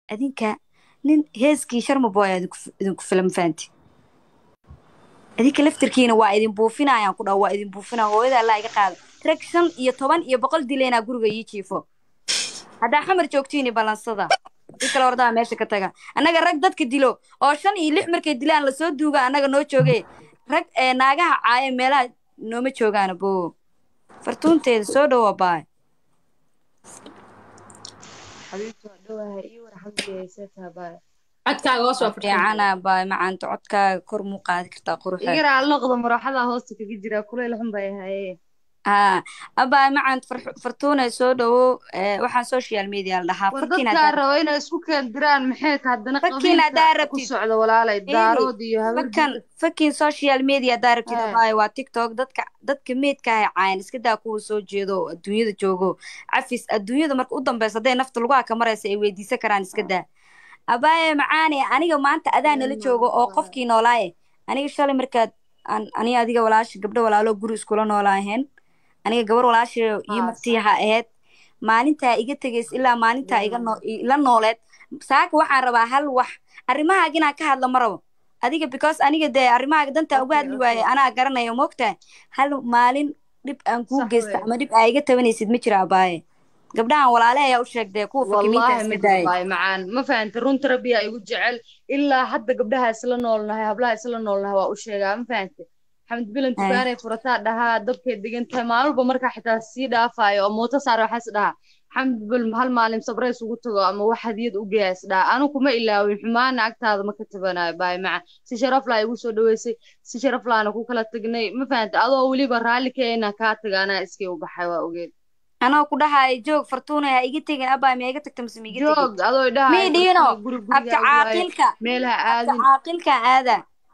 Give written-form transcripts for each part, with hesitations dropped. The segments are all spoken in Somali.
adinka nin heeskii sharma boy idinku filan faanti adinka laftirkiina waa idin buufinayaan ku dhaw waa idin buufinaa hooyada Allah iga qaado rag 5 iyo 10 iyo 100 dileena guriga ii jiifo hadaa xamar joogtiini balansada dikala ordaa meesha ka taga anaga rag dadka dilo oo 5 iyo 6 markay dilaan la soo duuga anaga noo joogay rag naagaha caaya meelaha nooma joogaan boo fartuunteeda soo dhawo baay حبيبتي ودوها ايه ورحمتي يا سيتها باي codkaaga hoos waa fadhiyaa fiicana baay macaanta codkaaga kor muu qaadi kartaa quruxda يقرا على النقطة مراحلها هوستك جرا كل لهم باي هاي ها abaay macaanta fartuunay soo dhawo waxaan social media la dhahaa وردتك روينا اسكو كان دران محيك هادنا fakiin hadaa قبيلك rabtid كسعد ولا لا دارود iyo habar fakiin social media hadaa rabtid abaay waa tiktok dadka meedka ay caayan iska daa kuwa soo jeedo adduunyada joogo cafis adduunyada marka u dambaysa haday nafta lagu ka maraysa ay weydiisan karaan iska daa abaay macaani aniga maanta adaa nala joogo oo qofkii noolaaye aniga shalay markaad aniga adiga walaash gabdho walaalo guri iskula noolaayeen aniga gabar walaasha iyo martiiha ahayd maalinta iga tageys ilaa maalinta iga la nooleed saaka waxaan rabaa hal wax arimahaaga inaan ka hadlo ma rabo adiga because aniga dee arimahaaga danta uga hadli waaye anaa garanayo moogtaa hal maalin dhib aan kuu geysta ama dhib aa iga tabanaysid ma jira abaaye gabdhahan walaale ayaa u sheegdee kuwa fakimiinta والله iska daayay باي معان ما فهمت رون تربية يقول جعل إلا حتى قبلها سلا نولنا هبلها سلا نولنا هو وشيء ما فهمت حمد بلن تباني فرطات دها دبك دقن تمام بمركا حتى سيدا فاي أو موتا صار حس دها حمد بل هالمعلم صبري سقطه أما واحد يد وجاس ده أنا كم إلا والحمان أكتر هذا ما كتبنا باي مع سشرف لا يوسو دويسي سشرف لا أنا كوكلا تجني ما فهمت الله ولي برالك أنا كاتج أنا إسكي وبحوا وجد anoo ku dhahaay joog fartuunay ha iga tegin abaa ma iga tagta mise ma iga tegin joog adoo dhahay miidhiino abta caaqilka meelaha abta aadin caaqilka aada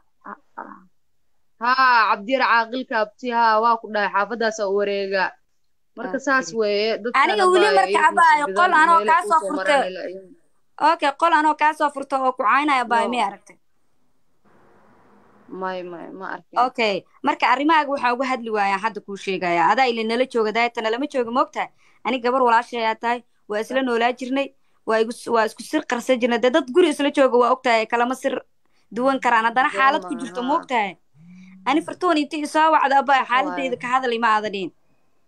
haa cabdiyar caaqilka abti haa waa ku dhahay xaafadaas oo wareega marka saas weeye dadka aniga weli marka abaayo qol anoo kaa soo furta okay qol anoo kaa soo furta oo ku caynaya abaayo miyay aragtay may ma arkin okay marka arrimahaaga waxaa uga hadli waaya hadda kuu sheegaya adaa ila nala jooga daayatana lama jooga moogtahay aniga gabar walaashayaa tahay waa isla noolaa jirnay waa isku sir qarsan jirnay dee dad guri isla jooga waa ogtahay kalama sir duwan karaan haddana xaalad ku jirto moogtahay ani fartuun inti isoo wacda abaa xaaladeyda ka hadlay ma aada dhihin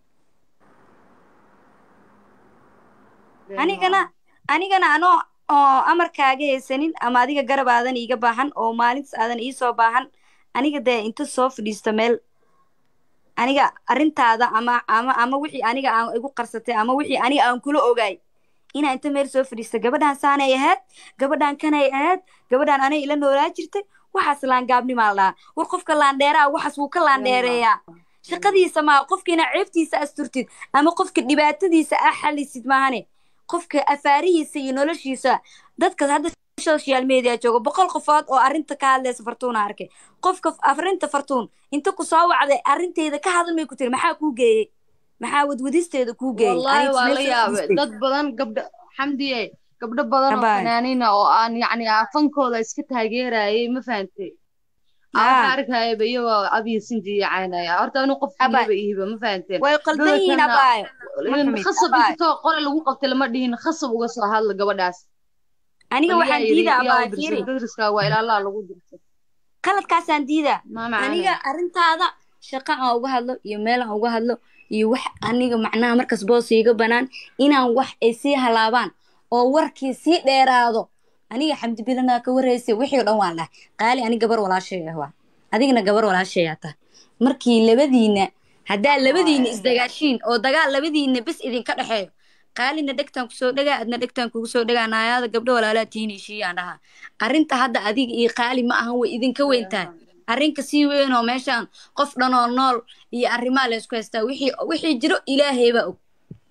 anigana anoo oo amarkaaga haysanin ama adiga garab aadan iiga baahan oo maalintas aadan iisoo baahan aniga dee inta soo fadhiista meel aniga arrintaada ama wixii aniga aan igu qarsatay ama wixii aniga aan kula ogaay inaa inta meel soo fadhiista gabadhaan saanay ahayd gabadhaan kanay ahayd gabadhaan anay ila noolaa jirtay waxaas laangaabnimaa la dhahaa war qofka laandheeraa waxaas wuu ka laandheereeyaa shaqadiisa maa qofkiina ceebtiisa asturtid ama qofka dhibaatadiisa xalisid maahane qofka afaarihiisa iyo noloshiisa dadka hadda social media jooga 100 qofood oo arinta ka hadlaysa fartuuna arkay qofka arinta fartuun inta ku soo wacday arinteeda ka hadal may ku tiri maxaa ku geeyay maxaa wadwadisteeda ku geeyay wallahi waa la yaabay dad badan gabdho xamdiye gabdho badan oo fanaaniina oo aan yacni afankooda iska taageerayay ma fahantay arkay bayo abi sinji yaanaya horta inuu qof fiiba ihiba ma fahanteen way qaldayn abay khasab inta qore lagu qabtay lama dhihin khasab uga soo hadla gabadhaas aniga waxaan diida abay fiiri dadriska waa ilaa Allah lagu dirtay qaladkaas aan diida aniga arintaada shaqo aan uga hadlo iyo meel aan uga hadlo iyo wax aniga macnaha markaas boos iga banaan inaan wax ay si halaabaan oo warkii si dheeraado aniga xamdi bilana ka wareysay wixii dhan waan lahay qaali aniga gabar walaashay ah adigna gabar walaashay ah markii labadiina hadaa labadiina isdagaashiin oo dagaal labadiina bis idin ka dhaxeeyo qaalina dhegtan ku soo dhagaa adna dhegtan kugu soo dhagaa naayada gabdho walaalaa tiinishii aan dhaha arinta hadda adiga iyo qaali ma ahan way idin ka weyntahay arrinka si weyn oo meeshan qof dhan oo nool iyo arrimaha la isku haystaa wixii jiro ilaahay baa og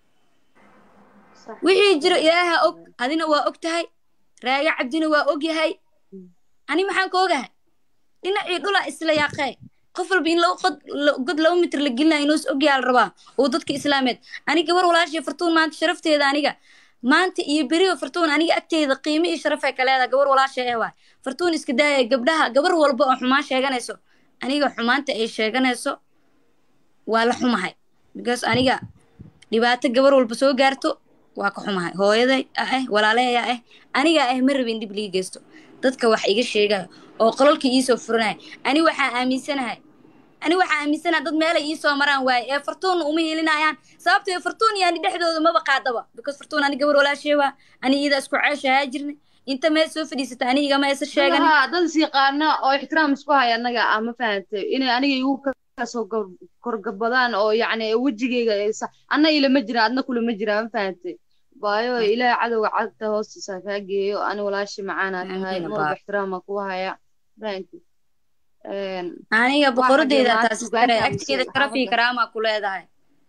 wixii jiro ilaaha og adina waa og tahay raaga cabdina waa og yahay ani maxaan ka ogahay dhinacii dhula isla yaaqay qof walba in god 2 mitir la gelinayo inuu og yaal rabaa oo dadka islaameed ani gabar walaashii fartuun maanta sharafteeda aniga maanta iyo beriyo fartuun aniga agteeda qiimo iyo sharaf ay ka leedahay gabar walaashii ah waa fartuun iska daayay gabdhaha gabar walba oo xumaan sheeganayso aniga xumaanta ay sheeganayso waa la xumahay because aniga dhibaato gabar walba soo gaarto waa ka xumahay hooyaday walaalahaya aniga ma rabin dib lii geysto dadka wax iga sheegaya oo qololka ii soo furanaya ani waxaa aaminsanahay dad meelay ii soo maraan waaye ee fartuun uma helinayaan sababtoo fartuun yani dhexdooda maba qaadaba because fartuun ani gabar walaashee waa ani iyada isku ceeshahaa jirnay inta meel soo fadhiisata aniga ma aysan sheegan dad siiqaana oo ixtiraam isku haya anaga ma fahantay inay aniga igu kasoo korgabadaan oo yacni wejigayga anna ilama jira adna kulama jira ma fahantay baayo ilaahay cadowga cagta hoostiisa kaa geeyo ani walaashi macaana tahay marba ixtiraama ku haya fahantay aniga boqoradeyda taas agteeda karafi karaama ku leedahay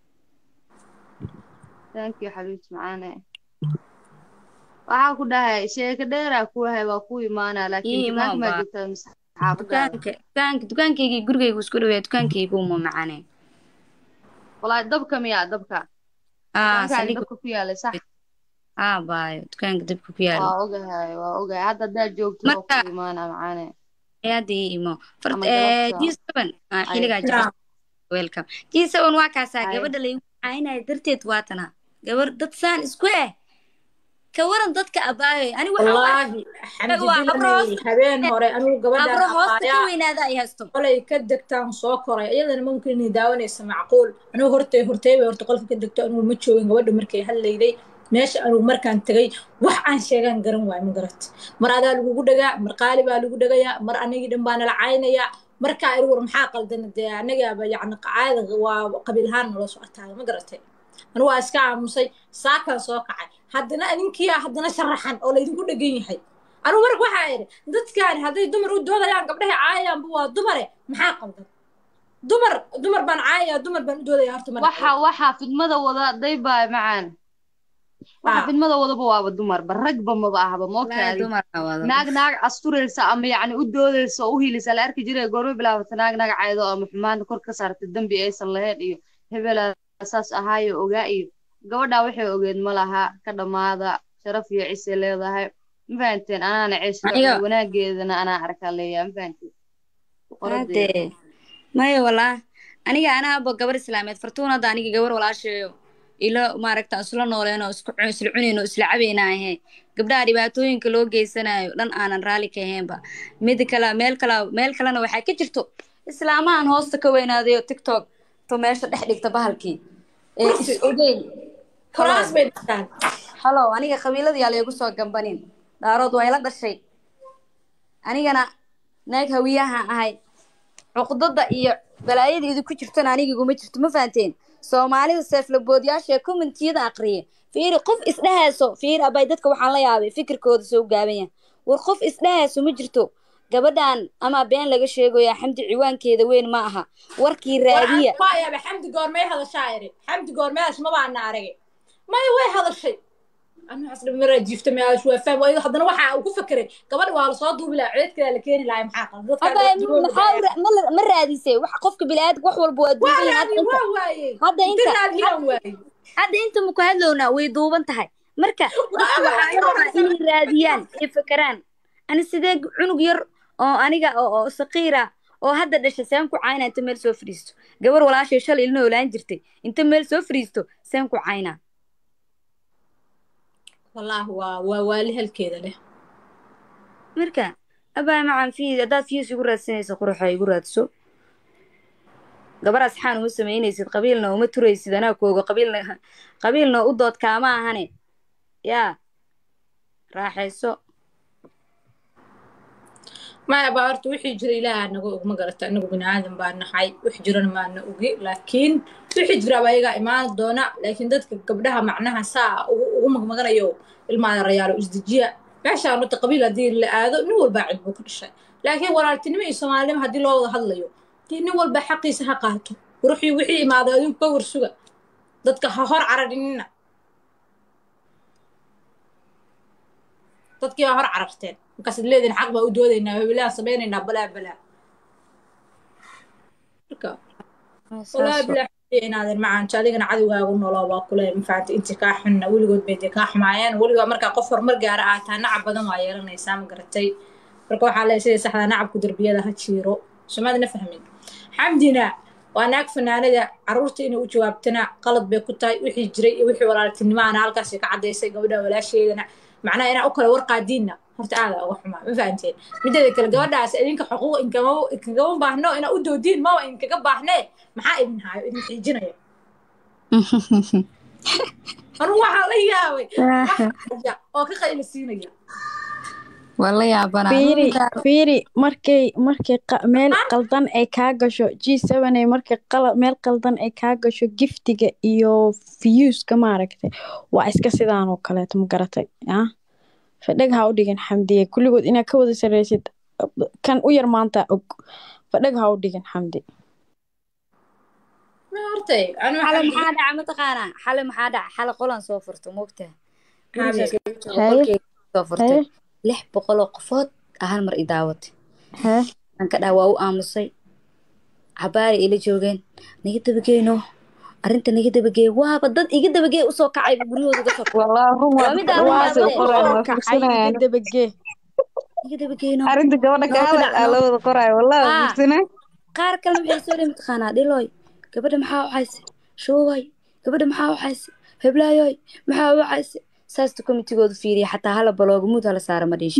thank you xabiibti macaane waxaa ku dhahay sheeko dheeraa ku wahay waa ku imaanaa laakiin dukaanka maa joogtaa mise xaafadaada dukaankaygii gurigaygu isku dhaweeya dukaankaygu uma macane walaahi dabka miyaa dabka dabka ku yaalay sax baayo dukaanka dabka ku yaala waa ogahay hadda haddaad joogto waa ku imaanaa macaane hadii imo G7 xiligaa jira welcome G7 waa kaasaa gabadha laygu caynaya darteed waatana gabar dad saan isku ka waran dadka abaayo ani wallaahi xamdi habeen hore anigu gabadha hoosta ka weynaada ay haysto qolay ka degtaan soo koray iyadana mumkin inay daawanayso macquul anigu hortay bay qolka ka degto anigu ma joogin gabadha markay hadlayday meesha anigu markaan tagay wax aan sheegan garan waay ma garat mar adaa lagugu dhagaa mar qaali baa lagu dhagayaa mar anagii dhan baa nala caynayaa markaa anigu war maxaa qaldan dee anagaaba yacni qacaada waa qabiilhaan nala soo ataaga ma garatay anigu waa iska aamusay saakaan soo kacay haddana adinkiyaa haddana sharaxan oo laydinku dhegan yahay anigu marka waxaa idhi dadkaan hadday dumar u doodayaan gabdhahay caayayaanba waa dumare maxaa qaldan dumar baan caayayaa dumar baan u doodaya horta waxaa fidmada wada daybaa macaan waxa fidmada wadaba waaba dumarba ragba maba ahba mookaadi naag asturaysa ama yacni u doodaysa oo u hilisa la arki jiray goorma bilaabata naag caydo ama xumaanta kor ka saartay dembi aysan lahayn iyo hebelaa saas ahaayo ogaa iyo gabadhaa waxay ogeed ma laha ka dhammaada sharaf iyo cise leedahay ma fahanteen anaana ceeshada wanaageedana anaa arkaa leeyahay ma fahanteen maya walaa aniga anaaba gabar islaameed fartuun hadda aniga gabar walaasheeyo ilo maaragta isla nooleen oo isla cuneen oo isla cabeena ahe gabdhaha dhibaatooyinka loo geysanayo dhan aanan raali ka ahaynba mid kale meel kalena waxaa ka jirto islaamahan hoosta ka weynaadayo tiktok to meesha dhex dhigta bahalkii is ogeyn halo aniga qabiiladii yaa laygu soo gambanin daarood waa ila dhashay anigana naag hawiyaha ahay cuqdada iyo balaayada idinku jirtana aniga iguma jirto ma fahanteen soomaalida seeflaboodyaasha ee commentiyada aqriya fiiri qof isdhahayso fiiri abay dadka waxaan la yaabay fikirkooda soo gaabanya war qof isdhahayso ma jirto gabadhan ama been laga sheegayo xamdi ciwaankeeda weyn ma aha warkii raadiya waayaba xamdi goormay hadashaa iri xamdi goormayaas ma baana aragay may way hadashay anu asla mara jiifta ma aad waa fahmo ayuu hadana waxa uu ku fakiray gabadha waa la soo duubi lahaa ceedkeeda la keeni lahaa maxaa qaldan ma raadisay wax qofka bilaad wax walba waa duuban hadda inta ma ku hadlowna way duuban tahay marka waxa inay raadiyaan ay fakaraan ani sidee cunug yar oo aniga oo saqiira oo hadda dhashay saan ku caayna inta meel soo fariisto gabar walaashay shalay ilmo oolaan jirtay inta meel soo fariisto saan ku caayna والله والهل كذا له مركا أبا معن في أداة في يقول رأسين قروحة يقول رأسه قبر أصحان وسمين يصير قبيلنا ومتر يصير أنا كوجو قبيلنا وضد كاما هني يا راح يسوق ما بعرف وحي يجري لا أنا ما قرأت أنا بني آدم بأن حي وحجرنا ما أنا أوجي لكن وحجرا بيجا إيمان دونا لكن دتك قبلها معناها ساعة وهم ما قرأ يوم المال الرجال وإزدجاء عشان القبيلة دي اللي هذا نقول بعد بكل شيء لكن ورا التنمية الصومالية ما هدي الله هذا اليوم نقول بحقي سحقاته وروحي وحي ما هذا يوم بور سوى دتك ههر عرضنا دتك ههر عرفتين وكاس الليدين حق ما ودودينا بلا صبينا بلا والله بلا هذا معان شادينا عدوغا ونولا واكله مفعت انت كاحنا ولغود بيدي كاحمايان ولغا marka qof hormar gaar ah taa nacab badan waa yeelanaysaa ma garatay marka waxa la sheegay saxda nacab ku darbiyada ha jiiro shamad na fahmin xamdina waa naag fanaanada caruurta inay u jawaabtana qalad bay ku tahay wixii jiray iyo wixii walaaltinimaana halkaas ka cadaysay gabadha walaasheedana macnaha inaa u kala warqaadiinna horta aada uga xumaa ma fahanteen mideeda kale gabadhaas idinka xuquuq inkagama baahno inaa u doodiin maba inkaga baahnee maxaa idin haayo idin xiijinaya anugu waxaa la yaabay oo ka qayla siinaya wala yaabana fiiri markay meel qaldan ay kaa gasho G7 ay markay meel qaldan ay kaa gasho giftiga iyo viewska maaragtay waa iska sidaan oo kale ma garatay fadhig ha u dhigin xamdiye kulligood inaa ka wada sareysid kan u yar maanta og fadhig ha u dhigin xamdi xale maxaa dhaca mataqaanaa xale qolan soo furto moogtaa soo furtay 600 oo qofood hal mar i daawatay aan ka dhaawaa u aamusay cabaari ila joogeen niga dabageyno arinta niga dabagey waaba dad iga dabagey u soo kacay guriyooda ka soo arinta gabadha ka wada qoray wallahi busina qaar kale waxay soo dhimid qanaa dhiloy gabadha maxaa u hayse shoobay gabadha maxaa u hayse heblaayoy maxaa u hayse saasta komitigooda fiiriya xataa hala balooga mud hala saara ma dhiishi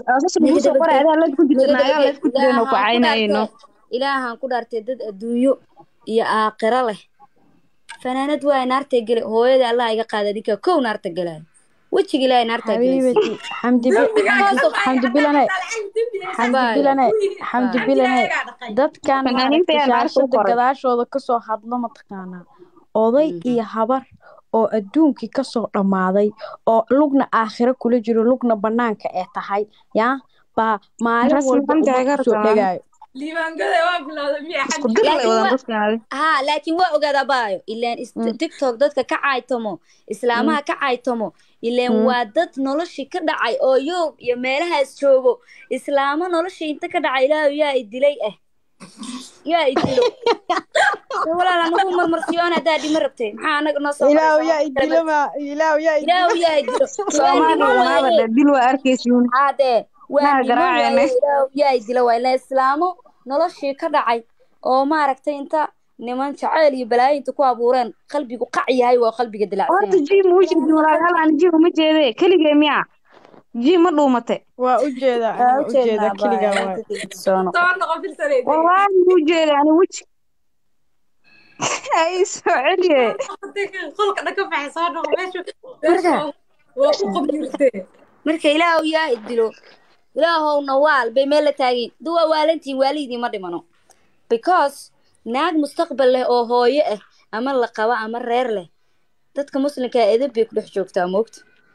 ilaahan ku dhaartay dad adduunyo iyo aakhiro leh fanaanad waay naartay gele hooyada allah iga qaada ninka kow naarta galay wejiga ilaahay naarta galay xamdi bilane dadkan shaashada gadaashooda kasoo hadlo mataqaanaa oday iyo habar oo adduunkii kasoo dhammaaday oo lugna aakhiro kula jiro lugna banaanka ee tahay yaa baa maalin walba soo dhagaayo laakiin waa ogaada baayo ilaan tiktok dadka ka caaytamo islaamaha ka caaytamo ilaan waa dad noloshii ka dhacay oo yoob iyo meelahaas joogo islaamo noloshii inta ka dhacay ilaahu yaa idilay yaa idilo walaal anagu marmarsiyoon hadaa dhima rabtay maxaa anaga noo soo ilaahu yaa idilo Soomaaliya dil waa arkaysiin hade yaa idilo waa ilaa islaamo noloshii ka dhacay oo maaragtay inta niman jacayl iyo balaayo inta ku abuureen qalbigu qac yahay waa qalbiga dilacsan horta jii ma wajid walaal aan jii uma jeede kaligay miya jii ma dhuumate waa u jeeda kaliga waa soo noqo filtareed wallahi mu jeede ani wajh ay soo celiye qolka dhaka baxay soo noqo meesha waa ku qabirtay marka ilaahu yaa idilo ilaahow nawaal bay meel la taageen duwa waalantiin waalidii ma dhimano because naag mustaqbal leh oo hooyo ah ama la qaba ama reer leh dadka muslimka edeb bay ku dhex joogtaa moogta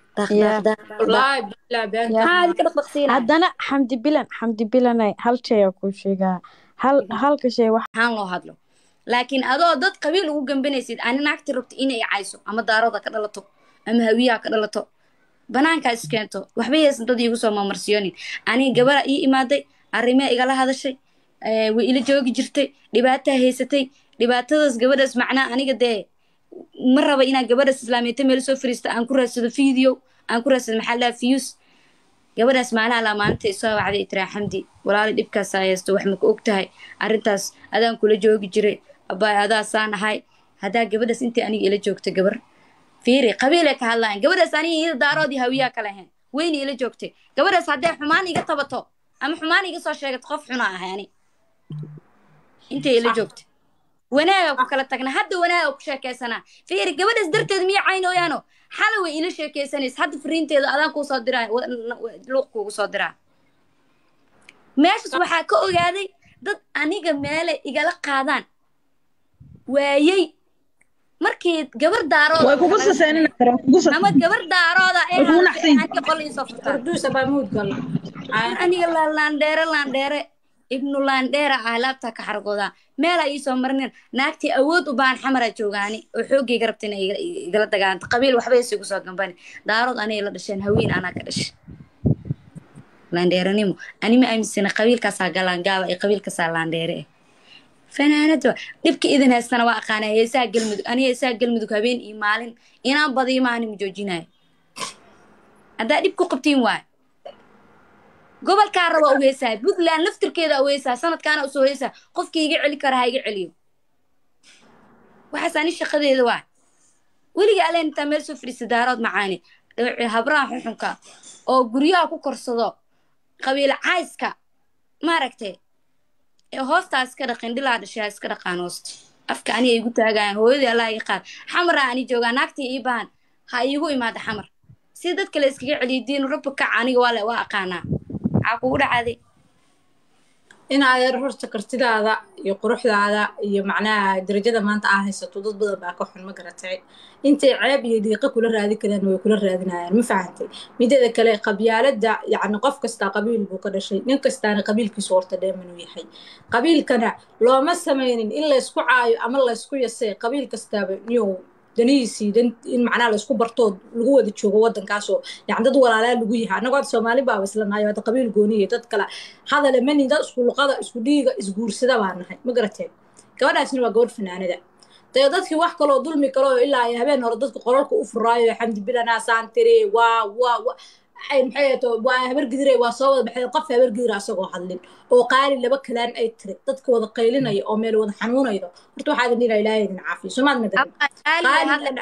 haddana xamdi bilanay hal shay ku sheegaa halka shay waxaan loo hadlo laakiin adoo dad qabiil ugu gambanaysid ani naagti rabta inay cayso ama daarooda ka dhalato ama hawiyaha ka dhalato banaanka iskeento waxba yeesan dad iigu soo mamarsiyonin aniga gabadha ii imaaday arrimee igala hadashay way ila joogi jirtay dhibaataa haysatay dhibaatadaas gabadhaas macnaa aniga dee ma raba inaan gabadhaas islaamiyata meel soo fariista aan ku raadsado video aan ku raadsado maxaa lahaa views gabadhaas macnaha laa maalinta isoo wacday itraa xamdi walaali dhibkaas haysto wax ma ku og tahay arrintaas adaan kula joogi jiray abaay adaasaan ahay haddaa gabadhaas intii aniga ila joogtay gabar fiiri qabiilay ka hadlaayeen gabadhaas aniga iyada daaroodii hawiyaa kale ahayn weyna ila joogtay gabadhaas hadday xumaan iga tabato ama xumaan iga soo sheegato qof xuna ahay ani intay ila joogtay wanaaga ku kala tagna hadda wanaaga ku sheekaysanaa fiiri gabadhaas darteed miya caynooyaano xala way ila sheekaysanaysa hadda fariinteeda adaan kuu soo diraa luuq kuugu soo diraa meeshaas waxaa ka ogaaday dad aniga meele igala qaadaan waayey markii gabar daarooda way kugu saseenina karaan kugu ama gabar daarooda ee halka qol ii soo furtaa arduusa baa mood gal aniga laandheere ibnu laandheera ah laabta ka xargooda meel ay soo marneen naagtii awood u baan xamara joogaani oo xoogayga rabtay inay igala dagaanto qabiil waxba isugu soo gambani daarood anay la dhasheen haween anaa ka dhashay laandheeranimo anima aaminsan qabiilkaasaa galaangaaba ee qabiilkaasaa laandheere fanaanada dhibka idin haystana waa aqaanay heesaha galmudug aniga heesaha galmudug habeen iyo maalin inaan badiyo maani ma joojinayo haddaa dhib ku qabtiin waay gobolkaa raba u heesaa puntland laftirkeeda u heesaa sanadkaana usoo heesaa qofkii iga celi kara ha iga celiyo waxaas ani shaqadeeda waa weliga aleen intaa meel soo fadhiisa daarood macaani habraha xuxunka oo guryaha ku korsado qabiil cayska maaragtay ee hoostaas ka dhaqin dhilaa dhashaa iska dhaqaan hoosta afka ani ay igu taagayaan hooyadii allah iga qaad xamara ani joogaa naagtii ii baahan ha iigu imaada xamar si dad kale iskaga celiyidiin rabbi kac aniga waa aqaanaa maxaa kugu dhacaaday in adeer horta kartidaada iyo quruxdaada iyo macnaha darajada maanta aa haysato dad badan baa ka xun ma garatay intay ceeb iyo diiqa kula raadi karaan way kula raadinayaan ma fahantay mideeda kale qabyaalada yacni qof kastaa qabiil buu ka dhashay nin kastaana qabiilkiisu horta dheemanuu yahay qabiilkana looma samaynin in laysku caayo ama laysku yasee qabiil kastaaba niyow danihiisii in macnaha laysku bartoo lagu wada joogo waddankaasoo yani dad walaalaa lagu yahay annagoo hadda soomaali baaba isla nahay hadda qabiil gooniya dad kale hadale manin dad isku luqada isku dhiiga isguursada baa nahay ma garateen gabadhaasina waa gabadh fanaanada dee dadkii wax kaloo dulmi kaloo ilaa ay habeen hore dadka qoralka u furaayo xamdi bilanaa saantire maxay to waa habar gidire waa soo wada baxday qof habar gidira asagoo hadlin oo qaali laba kalaan ay tiri dadka wada qaylinaya oo meel wada xanuunaydo horta waxaa idin ilaa ilaahay idin caafiyo soomaad magaran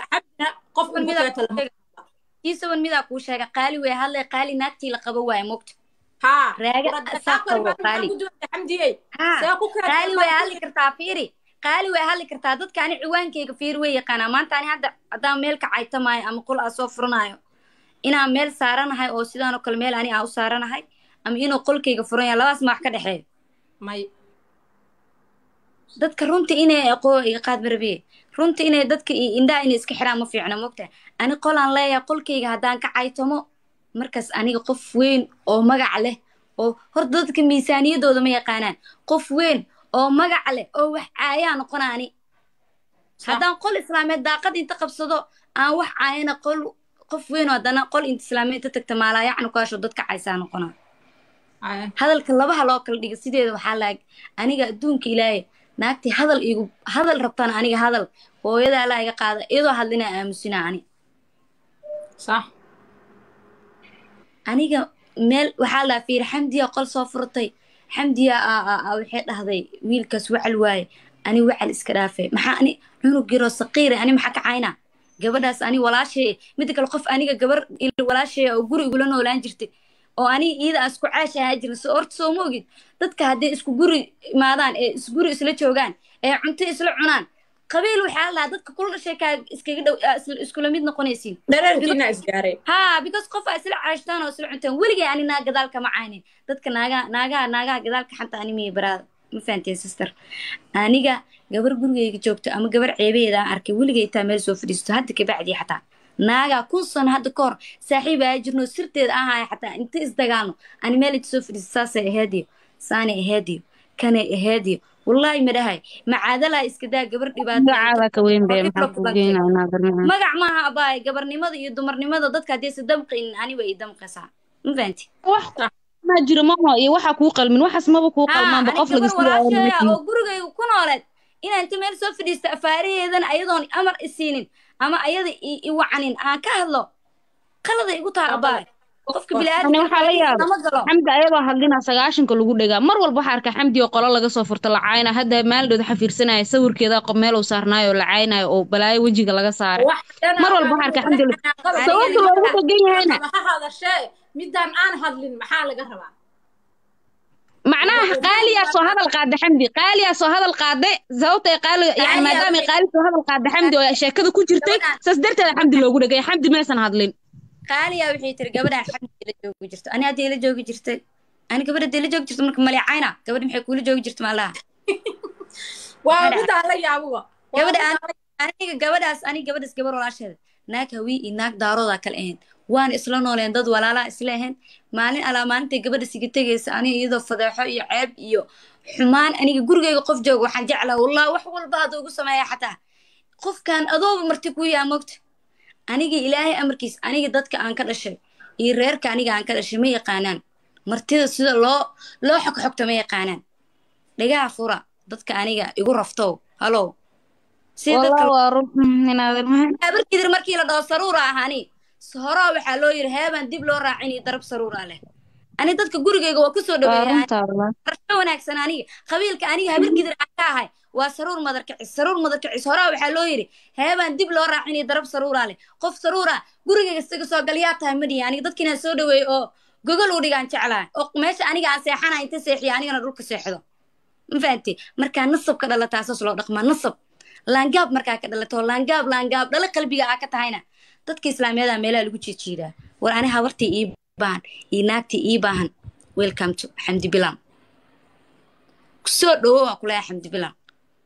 kiisawan midaa kuu sheega qaali way hadlay qaali naagtii la qabo waaye mogta qaali way hadli kartaa fiiri qaali way hadli kartaa dadka ani ciwaankayga fiiri way yaqaanaa maanta ani hadda haddaan meel ka caytamaayo ama qol aa soo furanayo inaan meel saaranahay oo sidaan oo kale meel ani aa u saaranahay ama inuu qolkayga furan yahay labadaas ma wax ka dhexeeyo may dadka runta inay aqoo iga qaad barabiye runta inay dadka indhaha inay iska xiraan ma fiicna mogtahay ani qolaan leeyahay qolkayga haddaan ka caytamo markaas aniga qof weyn oo magac leh oo horta dadka miisaaniyadooda ma yaqaanaan qof weyn oo magac leh oo wax caayaa noqonaani haddaan qol islaameed daaqad inta qabsado aan wax caayana qof weyn oo haddana qol inta islaameed inta tagta maalaa yacni kuwaasho dadka caysaa noqonaa hadalka labaha loo kala dhiga sideeda waxaa laag aniga adduunka ilaahay naagtii hadal rabtana aniga hadal hooyada allaa iga qaada iyadoo hadlinaa aamusinaa ani صح aniga meel waxaa laa fiiri xamdiya qol soo furtay xamdiya waxay dhahday wiilkaas wacal waaye ani wacal iska dhaafay maxaa ani cunug yaroo saqiire ani maxaa ka caynaa gabadhaas ani walaashay midda kale qof aniga gabar walaashay oo guri igula noolaan jirtay oo ani iyada aan isku caash ahaa jirin so horta soo ma ogid dadka hadday isku guri imaadaan ee isguri isla joogaan ee cunto isla cunaan qabiil waxaa lahaa dadka kula dhashay kaa iskaga dhow iskula mid noqonaysiin dhararkiina isgaaray because qof aa isla caashtaan oo isla cuntaan weligay ani naag gadaalka ma caynin dadka naagaha gadaalka xanta ani miya baraada ma fahanteen sister aniga gabar gurigayga joogto ama gabar ceebaheeda aan arkay weligay taa meel soo fadhiisto hadda kabacdii xataa naagaa 1,000 sano hadda ka hor saaxiib aa jirno sirteeda ahaaya xataa inta isdagaalno ani meel inta soo fadhiisto saasay aheediyo saanay aheediyo kanay aheediyo والله ما دهاي معادلة إسكدا قبر دبادة دعاء كوين بين حقوقين أنا برمي مقع معها أباي قبر نمضي يدمر نمضي ضدك ديس دمقين أنا ويا دمقسا مفهمتي واحدة ما جرى ماما يوحى كوقل من وحس ما بكوقل ما بقفل قصدي أو قرقة يكون ولد إن أنت مال سوف ديستأفاري إذن أيضا أمر السنين أما أيضا يوعنين كهلا خلص يقطع أباي qofka bilaadan waxa la yaab xamdi ayadoo hadlina 9ka lagu dhigaa mar walba waxa arka xamdi oo qolo laga soo furta lacayna hadda maaldood xafiirsanaya sawirkeeda qof meel uu saarnaayo lacaynayo oo balaayo wajiga laga saaray mar walba waxa arka xamdi sababta loogu dhagan yahayna waxa hadashay midaan aan hadlin maxaa laga rabaa macnaha qaaliya soo hadal qaada xamdi qaaliya soo hadal qaade sababta qaali yani maadaama qaali soo hadal qaada xamdi oo sheekada ku jirtay saas darteed xamdi loogu dhagay xamdi meesan hadlin qaaliya wixii tiri gabadha xamdi la joogi jirto ani hadii la joogi jirtay ani gabadha la joogi jirto marka maleecayna gabadha maxay kula joogi jirto malaha waa mid aan la yaabo gabadhaas gabadhaas gabar walaasheeda naag hawi iyo naag daarooda kala ahayn waan isla nooleen dad walaala isla ahayn maalin alaamaantay gabadha siga tagaysa ani iyadoo fadeexo iyo ceeb iyo xumaan aniga gurigayga qof jooga waxaan jeclaa wallahi wax walba hada ugu sameeya xataa qofkan adooba marti ku yaa mogta aniga ilaahay amarkiis aniga dadka aan ka dhashay iyo reerka aniga aan ka dhashay ma yaqaanaan martida sida loo xogxogta ma yaqaanaan dhagaha fura dadka aniga igu raftow halow barkidir markii la dhaho saruura ahani horaa waxaa loo yiri heebaan dib loo raacin iyo darab saruura leh ani dadka gurigayga waa kusoo dhaweeyaa wanaagsan aniga qabiilka aniga habarkidir aan ka ahay وسرور مدرك هورا waxaa loo yiri heebaan dib loo raacin darab saruura leh qof saruura guriga isaga soo galiyaa tahay madiya aniga dadkina soo dhaweey oo gogol u dhigaan jeclaa oo meesha aniga aan seexana inta seexiya anigana dhulka seexdo ma fahanti marka nasab ka dhalata asaas loo dhaqmaa nasab laangaab marka ka dhalato laangaab dhala qalbiga ka tahayna dadka islaamiyada meelaha lagu jijiidaa war ani habartii ii baahan ii naagtii ii baahan welcome to Xamdi Bilan kusoo dhawo waa kula Xamdi Bilan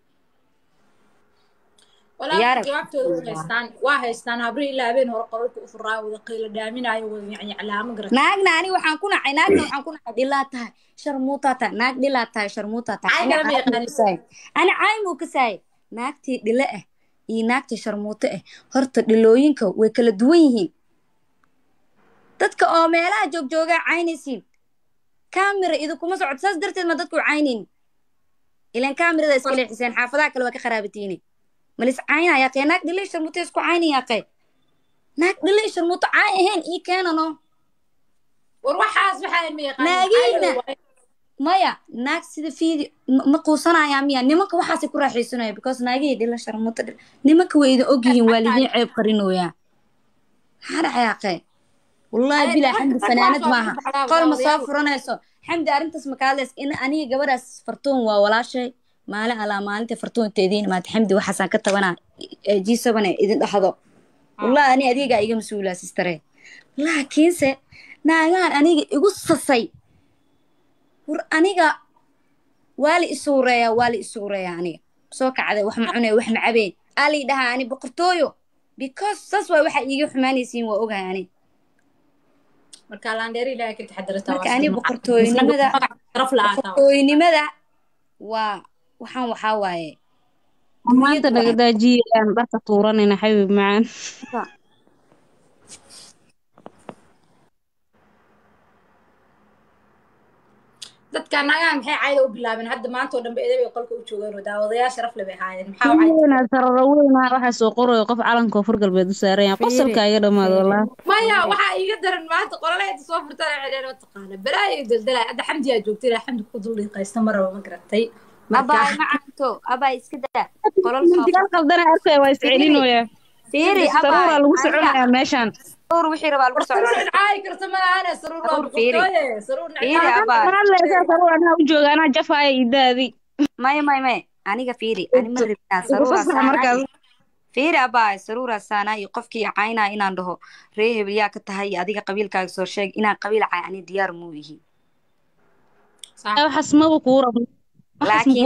ولا جوابته وهايستان هبري إلا بين هو قررك أفرع وذقيل دامين عيو يعني علامة قرر naagna ani waxaan ku nacay dhilaa sharmuuta ta naag dhilaa tahay sharmuuta ta ani caymu ka saay naagtii dhila ah iyo naagtii sharmuuta ah horta dhilooyinka way kala duwan yihiin dadka oo meelaha jooga caynaysiin kaamira idu kuma socod saas darteed ma dadku caynin ilaan kaamirada iska leexiseen xaafadaha kale waa ka kharaabatiini malis cayna ya qey naag dhilay sharmuuta isku cayni ya qey naag dhilay sharmuuta caay ahayn ii keenano war waxaas waxaa ma yaqaan naagina maya naag sida fiidi ma quusanaya miya nimanka waxaas ku raaxaysanaya because naagii dhila sharmuuta nimanka way idin ogyihiin waalidiin ceeb qarinooya hada xaqay wallahi bila xamdi fanaanad maaha qol ma soo furanayso xamdi arintaas ma kaaleys in aniga gabadhaas fartuun waa walaashay maalin ala maalinta fartuunteediin maad xamdi waxaasan ka tabanaa G7 idin dhaxdo wallahi ani adiga iga masuula sistare laakiinse naagaan aniga igu sasay war aniga wali isuureeya aniga soo kacday wax ma cunay wax ma cabeen ali dhaha ani boqortooyo because sas way waxa iiga xumaanaysiin waa ogahay ani marka laandheeri ilaahay ka taxadarta marka ani boqortooynimada waa waxaa waaye maanta naga daajiyaan dharka tuuranayna xabib macaan dadka nagaan maxay caayda u bilaabeen hadda maanta oo dhanba eeday qolka u joogaan oo daawadayaal sharaf leh bay haayeen maxaa caayda sarraweyna waxa soo qorayo qof calanka fur galbeed u saaran yahay qosolka iga dhamaad wallaah maya waxa iga daran maanta qolaleed soo furtaan xidheen oo taqaana balaayo daldalay hadda xamdi ayaa joogtay xamdi ku dul dhiiqaysta maraba ma garatay abay macanto abay iska daa qololka digal qaldana arkay waa iscelinooya fiiri abay lagu soconayaa meeshan صور وحي ربع البصر عاي كرتما أنا سرور فيري أبا أنا لا سرور أنا وجوج أنا جفاي إدادي ما أنا كفيري أنا مرة سرور فيري أبا سرور السنة يقفكي عينا إن عنده ريه بيا كتهاي أديك قبيل كاكسور شيء إن قبيل يعني ديار مويه صح حسمه كورة لكن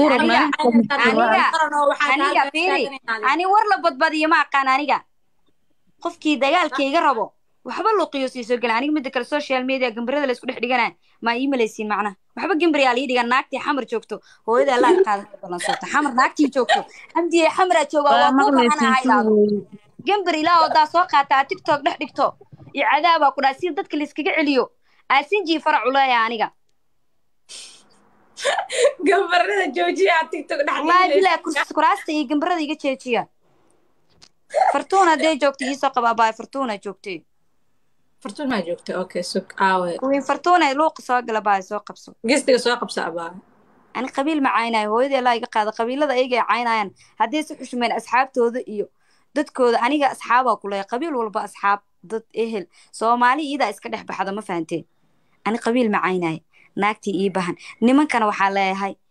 أنا فيري أنا ورلا بدبدي ما كان أنا qofkii dagaalkayga rabo waxba loo qiyaasiyo gal aniga mid kale social media gambarada la isku dhex dhigana ma iimaylaysiin macna waxba gambaryaal ii dhigan naagtii xamar joogto hooyada la qaad balansoota xamar naagtii joogto amdi xamra jooga waa ku baxanahay gambar ilaa wada soo qaata TikTok dhex dhigto iyo cadaaba ku dhaasiin dadka la iskaga celiyo aasinji farac ulaya aniga gambarada joojiya TikTok dhex ma bila kuraasta iyo gambarada iga jeejiya فرتونة دي جوكتي إيسا قبا باي فرتونة جوكتي فرتونة ما جوكتي أوكي سوك آوي وين فرتونة لوق سوق لباي سوق قبسو قصدي سوق قبسو أباي أنا قبيل معايناي هو إذا لا يقعد قبيل هذا يجي عيناين هدي سحش من أصحاب توذ إيو ضد كود أنا أصحابه كلها قبيل ولا أصحاب ضد إهل سومالي إذا إسكده بحدا ما فهمتي أنا قبيل معايناي naagtii ii bahan nimankana waxaa leeyahay